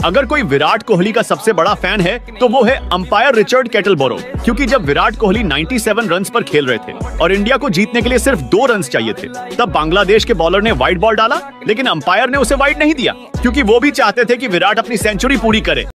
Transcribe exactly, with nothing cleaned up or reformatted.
अगर कोई विराट कोहली का सबसे बड़ा फैन है तो वो है अंपायर रिचर्ड केटलबोरो, क्योंकि जब विराट कोहली सत्तानवे रन्स पर खेल रहे थे और इंडिया को जीतने के लिए सिर्फ दो रन्स चाहिए थे, तब बांग्लादेश के बॉलर ने वाइड बॉल डाला, लेकिन अंपायर ने उसे वाइड नहीं दिया, क्योंकि वो भी चाहते थे कि विराट अपनी सेंचुरी पूरी करे।